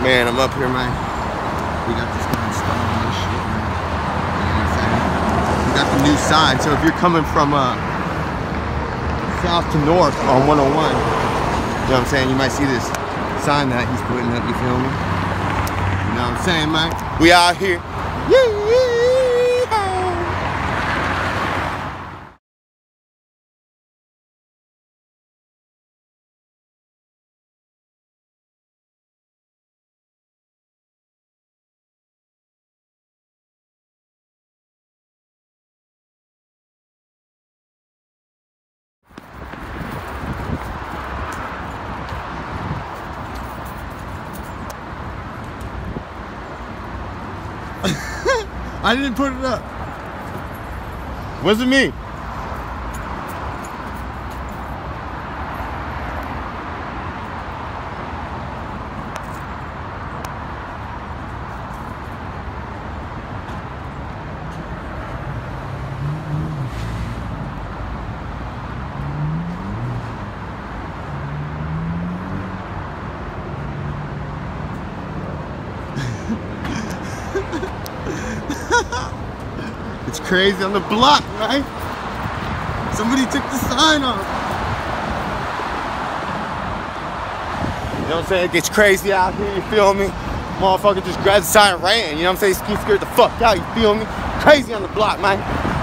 Man, I'm up here, man. We got this guy installing this shit, man. You know what I'm saying? We got the new sign, so if you're coming from south to north on 101, you know what I'm saying, you might see this sign that he's putting up, you feel me? You know what I'm saying, man? We out here. I didn't put it up. Wasn't me. It's crazy on the block, right? Somebody took the sign off. You know what I'm saying? It gets crazy out here, you feel me? Motherfucker just grabbed the sign and ran, you know what I'm saying? Scared the fuck out, you feel me? Crazy on the block, man.